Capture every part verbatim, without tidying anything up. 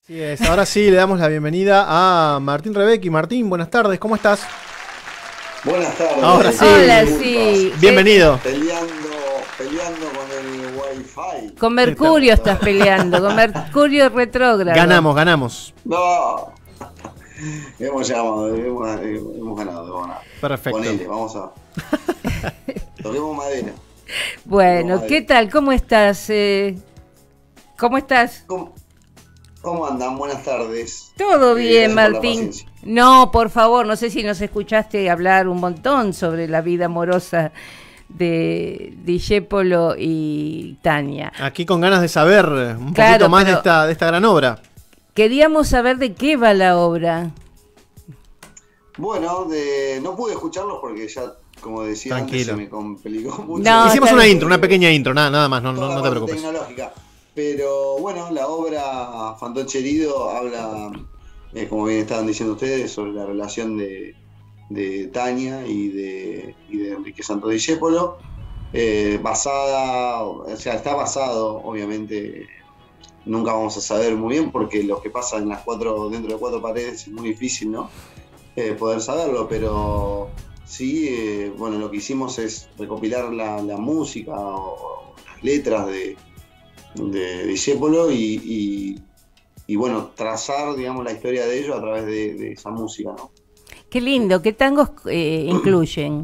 Así es, ahora sí le damos la bienvenida a Martín Rebecki. Martín, buenas tardes, ¿cómo estás? Buenas tardes. Ahora sí. Hola, sí. Bienvenido. Peleando, peleando con el Wi-Fi. Con Mercurio estás peleando, con Mercurio retrógrado. Ganamos, ganamos. No. Hemos llamado, hemos, hemos ganado, hemos ganado. Perfecto. Ponele, vamos a. Toquemos madera. Bueno, Toquemos ¿qué madera. tal? ¿Cómo estás? Eh, ¿Cómo estás? ¿Cómo, ¿Cómo andan? Buenas tardes. Todo Eh, bien, gracias por la Martín. paciencia. No, por favor, no sé si nos escuchaste hablar un montón sobre la vida amorosa de Discépolo y Tania. Aquí con ganas de saber un Claro, poquito más de pero- esta, de esta gran obra. Queríamos saber de qué va la obra. Bueno, de, no pude escucharlos porque ya, como decía antes, Tranquilo. se me complicó mucho. No, Hicimos está una bien. intro, una pequeña intro, nada, nada más, no, no, Toda no la te parte preocupes. tecnológica. Pero bueno, la obra Fantoche Herido habla, eh, como bien estaban diciendo ustedes, sobre la relación de, de Tania y de, y de Enrique Santos Discépolo, eh, basada, o sea, está basado, obviamente, nunca vamos a saber muy bien porque lo que pasa en las cuatro, dentro de cuatro paredes es muy difícil, ¿no? Eh, poder saberlo, pero sí, eh, bueno, lo que hicimos es recopilar la, la música o, o las letras de de Discépolo y, y, y bueno, trazar, digamos, la historia de ellos a través de, de esa música, ¿no? Qué lindo, ¿qué tangos eh, incluyen?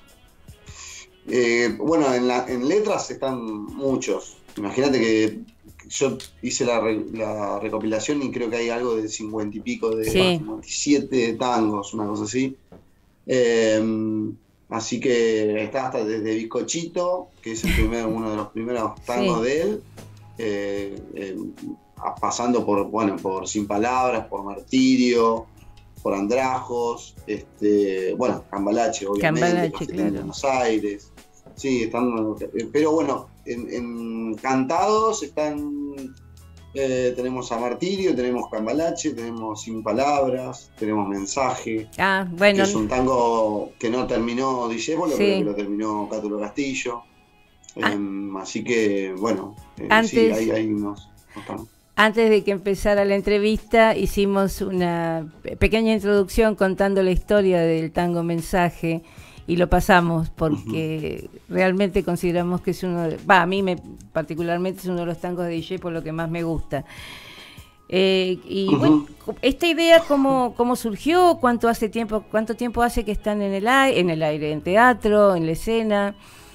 Eh, bueno, en, la, en letras están muchos. Imagínate que yo hice la, re, la recopilación y creo que hay algo de cincuenta y pico, de Sí. cincuenta y siete tangos, una cosa así. Eh, así que está hasta desde Bizcochito, que es el primer, uno de los primeros tangos Sí. de él. Eh, eh, pasando por, bueno, por Sin Palabras, por Martirio, por Andrajos, este, bueno, Cambalache, obviamente, Cambalache, Castellón claro. de Buenos Aires. Sí, están, eh, pero bueno, en, en cantados están, eh, tenemos a Martirio, tenemos Cambalache, tenemos Sin Palabras, tenemos Mensaje, Ah, que bueno, es un tango que no terminó Discépolo, Sí. pero que lo terminó Cátulo Castillo. Ah. Em, así que, bueno, eh, Antes- sí, hay, hay unos, unos tangos. antes de que empezara la entrevista hicimos una pe- pequeña introducción contando la historia del tango Mensaje y lo pasamos porque realmente consideramos que es uno, de- va, a mí me, particularmente es uno de los tangos de Discépolo que más me gusta. Eh, y Ujú. bueno, esta idea cómo, cómo surgió, cuánto hace tiempo, cuánto tiempo hace que están en el aire, en el aire, en teatro, en la escena.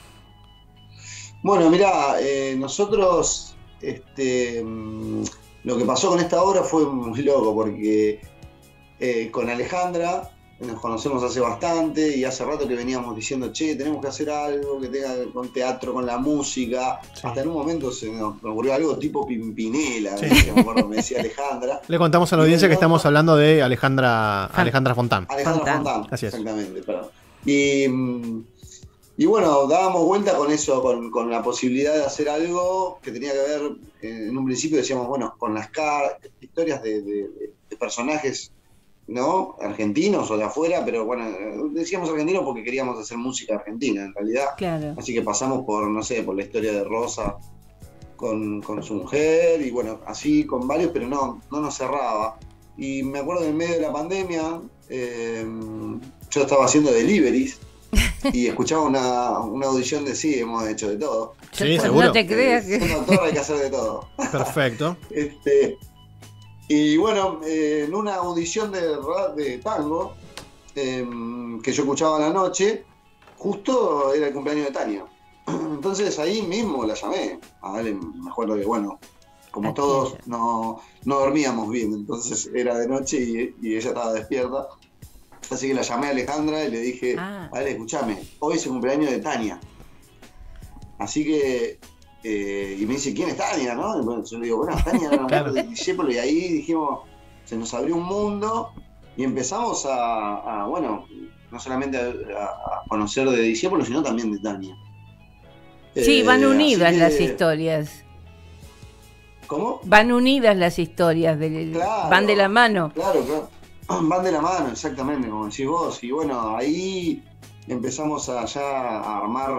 Bueno, mirá, eh, nosotros, este, mm, lo que pasó con esta obra fue muy loco porque eh, con Alejandra nos conocemos hace bastante y hace rato que veníamos diciendo, che, tenemos que hacer algo que tenga que ver con teatro, con la música. Sí. Hasta en un momento se nos ocurrió algo tipo Pimpinela, Sí. ¿viste? Me acuerdo, me decía Alejandra. Le contamos a la Y audiencia que bueno, estamos hablando de Alejandra, Fan- Alejandra Fontán. Alejandra Fontán. Fontán, Así es. exactamente, perdón. Y, mm, y bueno, dábamos vuelta con eso, con, con la posibilidad de hacer algo que tenía que ver, eh, en un principio decíamos, bueno, con las car- historias de, de- de personajes, ¿no? Argentinos o de afuera, pero bueno, eh, decíamos argentinos porque queríamos hacer música argentina, en realidad. Claro. Así que pasamos por, no sé, por la historia de Rosa con, con su mujer y bueno, así con varios, pero no, no nos cerraba. Y me acuerdo que en medio de la pandemia, eh, yo estaba haciendo deliveries y escuchaba una, una audición de sí, hemos hecho de todo. Sí, No seguro. te creas Eh, que... siendo actor hay que hacer de todo. Perfecto. Este, y bueno, eh, en una audición de, ra- de tango eh, que yo escuchaba a la noche, justo era el cumpleaños de Tania. Entonces ahí mismo la llamé. A Ale, me acuerdo que, bueno, como Aquella. todos no, no dormíamos bien, entonces era de noche y, y ella estaba despierta. Así que la llamé a Alejandra y le dije, Ah. Ale, escúchame, hoy es el cumpleaños de Tania. Así que, eh, y me dice, ¿quién es Tania? ¿No? Y bueno, yo le digo, bueno, Tania era una Claro. mujer de Discépolo, y ahí dijimos, se nos abrió un mundo y empezamos a, a, bueno, no solamente a, a conocer de Discépolo, sino también de Tania. Sí, Eh, van unidas así las que- historias. ¿Cómo? Van unidas las historias, de, Claro. van de la mano. Claro, claro. Van de la mano, exactamente, como decís vos. Y bueno, ahí empezamos a ya a armar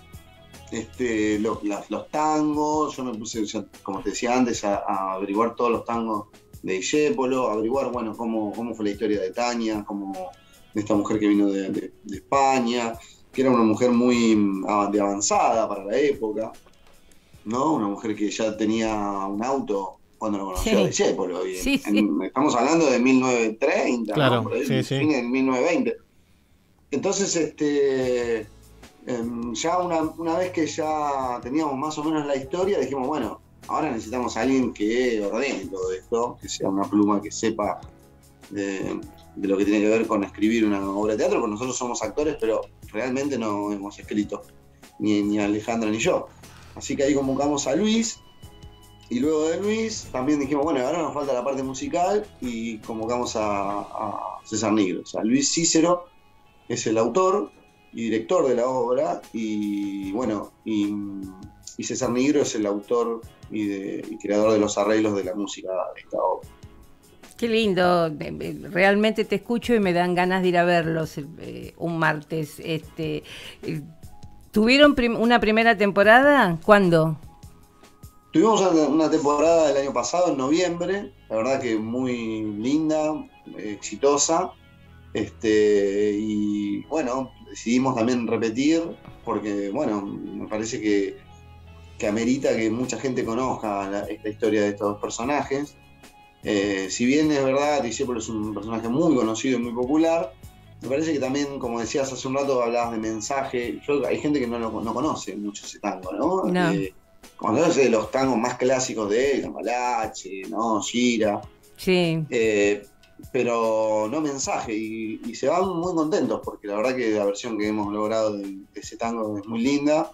este, los, las- los tangos. Yo me puse, ya, como te decía antes, a, a averiguar todos los tangos de Discépolo, averiguar, bueno, cómo, cómo fue la historia de Tania, cómo, de esta mujer que vino de, de, de España, que era una mujer muy de avanzada para la época, ¿no? Una mujer que ya tenía un auto cuando lo conoció Sí. a Discépolo. Y Sí, en- sí. en- estamos hablando de mil novecientos treinta, Claro, ¿no? Por ahí, sí, sí. fin del mil novecientos veinte. Entonces, este, em, ya una, una vez que ya teníamos más o menos la historia, dijimos, bueno, ahora necesitamos a alguien que ordene todo esto, que sea una pluma que sepa de, de lo que tiene que ver con escribir una obra de teatro, porque nosotros somos actores, pero realmente no hemos escrito, ni, ni Alejandra ni yo. Así que ahí convocamos a Luis, y luego de Luis también dijimos, bueno, ahora nos falta la parte musical, y convocamos a, a César Nigro. O sea, Luis Cícero es el autor y director de la obra, y bueno, y, y César Nigro es el autor y, de, y creador de los arreglos de la música de esta obra. Qué lindo, realmente te escucho y me dan ganas de ir a verlos eh, un martes. Este, eh, ¿Tuvieron prim una primera temporada? ¿Cuándo? Tuvimos una temporada el año pasado, en noviembre, la verdad que muy linda, exitosa, este, y bueno, decidimos también repetir, porque bueno, me parece que, que amerita que mucha gente conozca la, esta historia de estos dos personajes. Eh, si bien es verdad, Discépolo es un personaje muy conocido y muy popular, me parece que también, como decías hace un rato, hablabas de mensaje. Yo, hay gente que no, lo, no conoce mucho ese tango, ¿no? No. Eh, cuando es de los tangos más clásicos de él, Cambalache, ¿no? Gira. Sí. Eh, pero no mensaje, y, y se van muy contentos, porque la verdad que la versión que hemos logrado de, de ese tango es muy linda,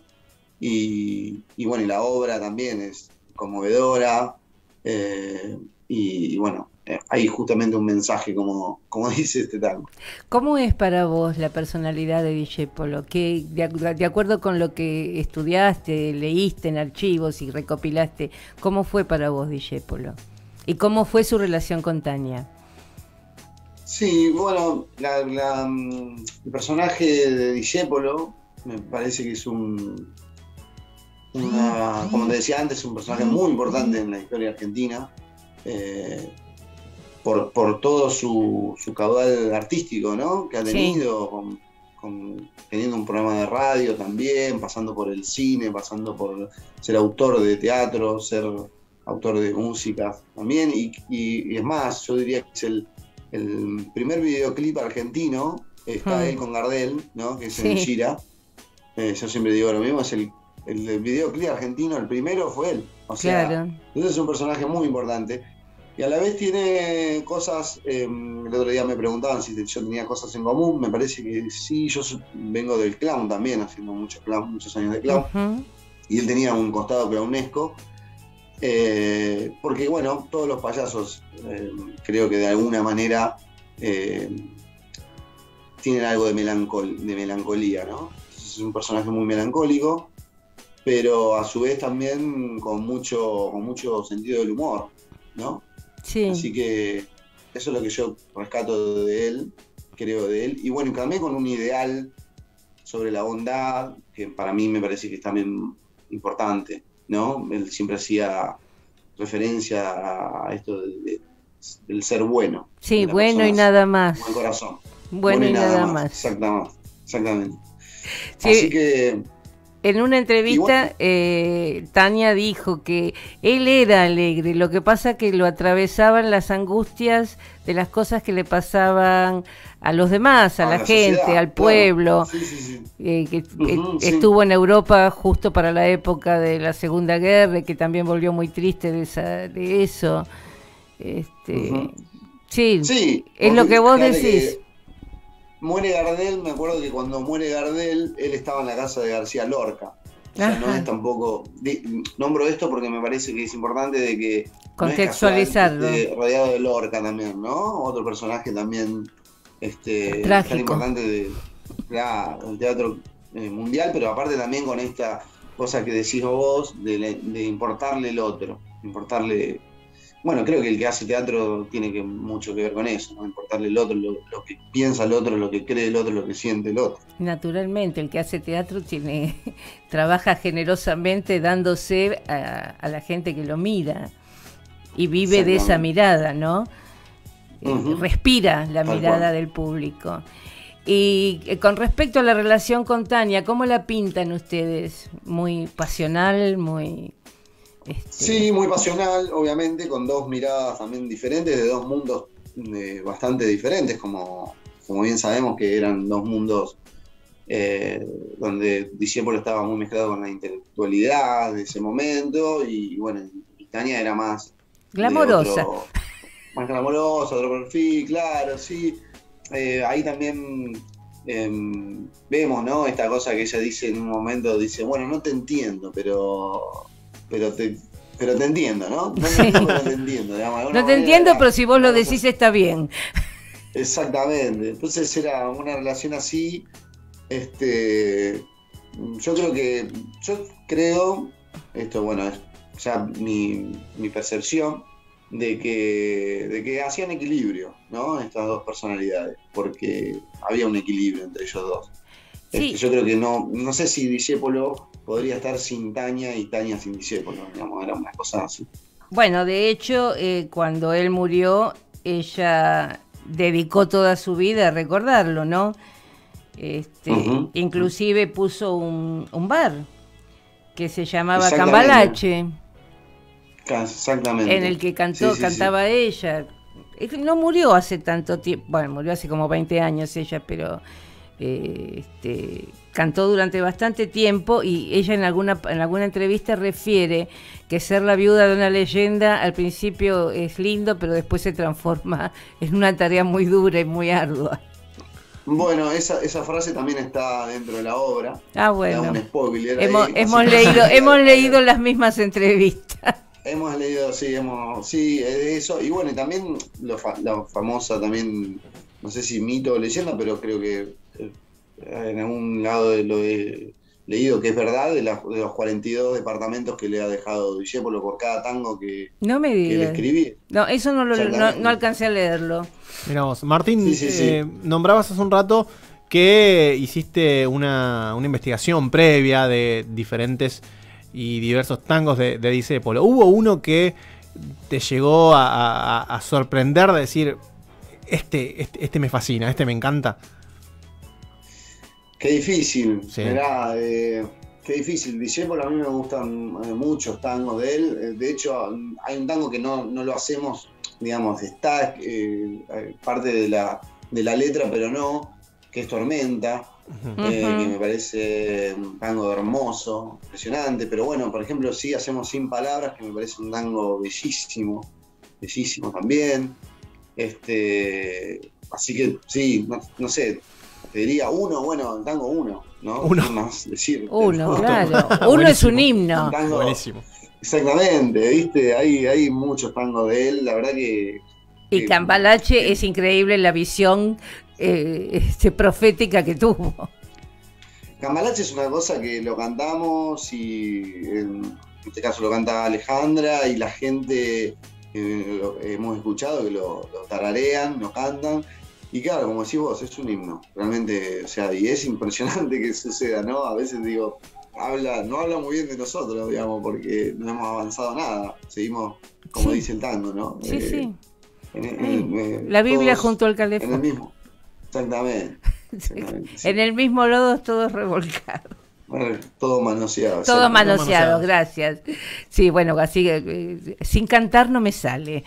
y, y bueno, y la obra también es conmovedora. Eh, Y, y bueno, eh, hay justamente un mensaje, como, como dice este tango. ¿Cómo es para vos la personalidad de Discépolo? ¿Qué, de, de acuerdo con lo que estudiaste, leíste en archivos y recopilaste, cómo fue para vos Discépolo? ¿Y cómo fue su relación con Tania? Sí, bueno, la, la, el personaje de Discépolo me parece que es un, una, como te decía antes, un personaje muy importante en la historia argentina. Eh, por, por todo su, su caudal artístico, ¿no? Que ha tenido, sí. con, con, teniendo un programa de radio también, pasando por el cine, pasando por ser autor de teatro, ser autor de música también, y, y, y es más, yo diría que es el, el primer videoclip argentino, está hmm. él con Gardel, ¿no? Que es sí. en Gira. Eh, yo siempre digo lo mismo, es el, el, el videoclip argentino, el primero fue él. O sea, claro. Entonces es un personaje muy importante. Y a la vez tiene cosas, eh, el otro día me preguntaban si yo tenía cosas en común, me parece que sí, yo vengo del clown también, haciendo mucho clown, muchos años de clown, uh-huh. y él tenía un costado clownesco, eh, porque bueno, todos los payasos eh, creo que de alguna manera eh, tienen algo de, melancol de melancolía, ¿no? Es un personaje muy melancólico, pero a su vez también con mucho, con mucho sentido del humor, ¿no? Sí. Así que eso es lo que yo rescato de él, creo de él. Y bueno, también con un ideal sobre la bondad, que para mí me parece que es también importante, ¿no? Él siempre hacía referencia a esto del, de, del ser bueno. Sí, bueno y nada más. Buen corazón. Bueno, bueno y, y nada, nada más. más. Exactamente, exactamente. Sí. Así que... En una entrevista, eh, Tania dijo que él era alegre, lo que pasa que lo atravesaban las angustias de las cosas que le pasaban a los demás, a, a la, la gente, sociedad, al pueblo, claro. sí, sí, sí. Eh, que uh-huh, estuvo sí. en Europa justo para la época de la Segunda Guerra, y que también volvió muy triste de, esa, de eso. Este, uh-huh. Sí, sí, es lo que vos decís. Que... Muere Gardel, me acuerdo que cuando muere Gardel, él estaba en la casa de García Lorca. O sea, Ajá. no es tampoco... Di, nombro esto porque me parece que es importante de que... contextualizarlo. No es casual, este, rodeado de Lorca también, ¿no? Otro personaje también este, tan importante de, claro, del teatro eh, mundial, pero aparte también con esta cosa que decís vos, de, de importarle el otro, importarle... Bueno, creo que el que hace teatro tiene que mucho que ver con eso, ¿no? Importarle el otro, lo, lo que piensa el otro, lo que cree el otro, lo que siente el otro. Naturalmente, el que hace teatro tiene trabaja generosamente dándose a, a la gente que lo mira. y vive de esa mirada, ¿no? Uh-huh. Respira la Tal mirada cual. del público. Y eh, con respecto a la relación con Tania, ¿cómo la pintan ustedes? ¿Muy pasional, muy...? Este... Sí, muy pasional, obviamente, con dos miradas también diferentes, de dos mundos eh, bastante diferentes, como, como bien sabemos que eran dos mundos eh, donde Discépolo estaba muy mezclado con la intelectualidad de ese momento, y bueno, y Tania era más... glamorosa. Otro, más glamorosa, otro perfil, claro, sí. Eh, ahí también eh, vemos, ¿no? Esta cosa que ella dice en un momento, dice, bueno, no te entiendo, pero... Pero te, pero te entiendo, ¿no? No, Sí. no, pero te entiendo. Digamos, No te entiendo, era, pero si vos lo decís cosa... está bien. Exactamente. Entonces era una relación así. Este, yo creo que, yo creo, esto bueno, es ya mi, mi percepción, de que, de que hacían equilibrio, ¿no? Estas dos personalidades, porque había un equilibrio entre ellos dos. Sí. Este, yo creo que no, no sé si Discépolo podría estar sin Tania y Tania sin Discépolo, digamos, era una cosa así. Bueno, de hecho, eh, cuando él murió, ella dedicó toda su vida a recordarlo, ¿no? Este, uh-huh. Inclusive puso un, un bar que se llamaba Cambalache. Exactamente. En el que cantó, sí, sí, cantaba sí. ella. No murió hace tanto tiempo, bueno, murió hace como veinte años ella, pero... Eh, este, cantó durante bastante tiempo y ella en alguna, en alguna entrevista refiere que ser la viuda de una leyenda al principio es lindo, pero después se transforma en una tarea muy dura y muy ardua. Bueno, esa, esa frase también está dentro de la obra. Ah, bueno. Un spoiler hemos ahí, hemos leído, hemos leído las mismas entrevistas. Hemos leído, sí, hemos, sí, eso. Y bueno, y también lo fa, la famosa también, no sé si mito o leyenda, pero creo que en algún lado lo he leído que es verdad, de, la, de los cuarenta y dos departamentos que le ha dejado Discépolo por cada tango que, no me digas. que le escribí. No, eso no, lo, no, no alcancé a leerlo. Mirá vos, Martín, sí, sí, sí. Eh, nombrabas hace un rato que hiciste una, una investigación previa de diferentes y diversos tangos de, de Discépolo. ¿Hubo uno que te llegó a, a, a sorprender, de decir, este, este, este me fascina, este me encanta? Qué difícil, sí. Mirá, eh, qué difícil. Discépolo, a mí me gustan eh, muchos tangos de él. De hecho, hay un tango que no, no lo hacemos, digamos, está eh, parte de la, de la letra, pero no, que es Tormenta, uh-huh. eh, que me parece un tango hermoso, impresionante. Pero bueno, por ejemplo, sí hacemos Sin Palabras, que me parece un tango bellísimo, bellísimo también. Este, así que sí, no, no sé. Te diría uno, bueno, el tango uno, ¿no? Uno. Más decir, uno, ¿no? Claro. Uno es un himno. Un tango, buenísimo. Exactamente, ¿viste? Hay, hay muchos tangos de él, la verdad que... Y que, Cambalache que, es increíble la visión eh, este, profética que tuvo. Cambalache es una cosa que lo cantamos y en este caso lo canta Alejandra y la gente eh, lo, hemos escuchado que lo, lo tararean, lo cantan. Y claro, como decís vos, es un himno, realmente, o sea, y es impresionante que suceda, ¿no? A veces digo, habla, no habla muy bien de nosotros, digamos, porque no hemos avanzado nada, seguimos, como sí. dice el tango, ¿no? Sí, eh, sí. En, en, en, eh, la Biblia todos, junto al calefón. En el mismo, exactamente. exactamente sí. En el mismo lodo todos revolcados. Bueno, todo manoseado. Todo manoseado, gracias. Sí, bueno, así eh, sin cantar no me sale.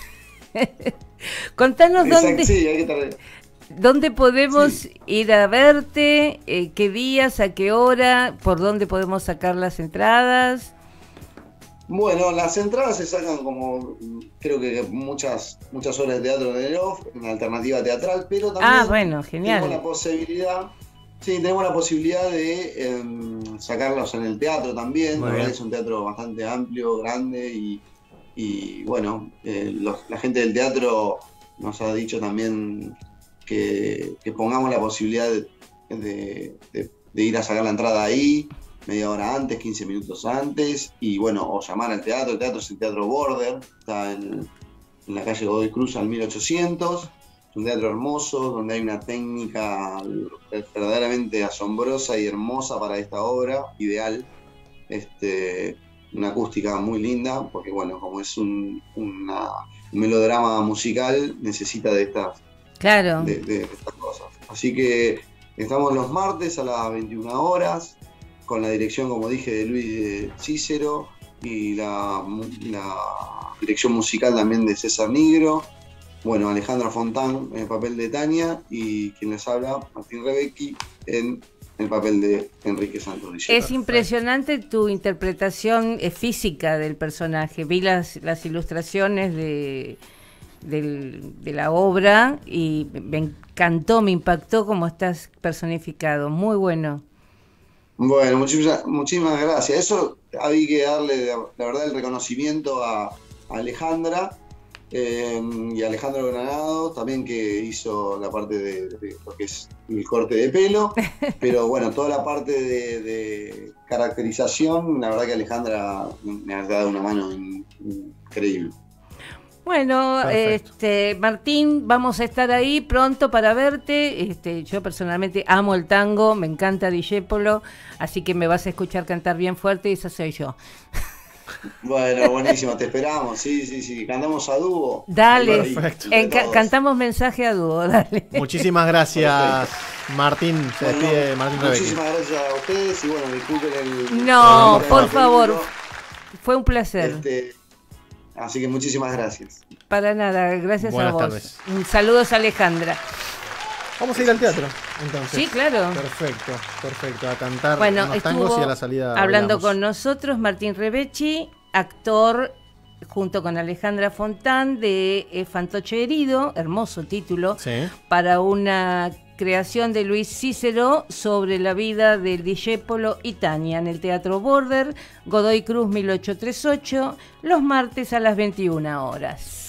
Contanos Exacto, dónde, sí, hay que estar... dónde podemos sí. ir a verte, eh, qué días, a qué hora, por dónde podemos sacar las entradas. Bueno, las entradas se sacan como, creo que muchas muchas horas de teatro en el off, en alternativa teatral, pero también ah, bueno, genial. tenemos la posibilidad, sí, tenemos la posibilidad de eh, sacarlos en el teatro también. La verdad es un teatro bastante amplio, grande y Y bueno, eh, los, la gente del teatro nos ha dicho también que, que pongamos la posibilidad de, de, de, de ir a sacar la entrada ahí, media hora antes, quince minutos antes, y bueno, o llamar al teatro. El teatro es el Teatro Border, está en, en la calle Godoy Cruz al mil ochocientos. Es un teatro hermoso, donde hay una técnica verdaderamente asombrosa y hermosa para esta obra, ideal. Este, una acústica muy linda, porque bueno, como es un, una, un melodrama musical, necesita de estas, claro. de, de estas cosas. Así que estamos los martes a las veintiuna horas, con la dirección, como dije, de Luis Cícero, y la, la dirección musical también de César Nigro. Bueno, Alejandra Fontán en el papel de Tania, y quien les habla, Martín Rebecki, en el papel de Enrique Santos Discépolo. Es impresionante tu interpretación eh, física del personaje. Vi las, las ilustraciones de, del, de la obra y me encantó, me impactó cómo estás personificado. Muy bueno. Bueno, muchísimas, muchísimas gracias. Eso hay que darle, la verdad, el reconocimiento a, a Alejandra eh, y a Alejandro Granado, también, que hizo la parte de, de lo que es el corte de pelo, pero bueno, toda la parte de, de caracterización, la verdad que Alejandra me ha dado una mano in, increíble. Bueno, Perfecto. este Martín, vamos a estar ahí pronto para verte. Este, yo personalmente amo el tango, me encanta Discépolo, así que me vas a escuchar cantar bien fuerte y esa soy yo. Bueno, buenísimo, te esperamos, sí, sí, sí, cantamos a dúo. Dale, Perfecto. en ca- cantamos mensaje a dúo, dale. Muchísimas gracias, Martín. Se Bueno, despide Martín Rebecki. muchísimas gracias a ustedes y bueno, disculpen el... No, el- por el- favor, fue un placer. Este, así que muchísimas gracias. Para nada, gracias Buenas a vos. tardes. Un saludos a Alejandra. Vamos a ir al teatro, entonces. Sí, claro. Perfecto, perfecto. A cantar Bueno, unos tangos estuvo y a la salida hablando bailamos. con nosotros Martín Rebecki, actor, junto con Alejandra Fontán, de eh, Fantoche Herido, hermoso título, Sí. para una creación de Luis Cícero sobre la vida del Discépolo y Tania en el Teatro Border, Godoy Cruz mil ochocientos treinta y ocho, los martes a las veintiuna horas.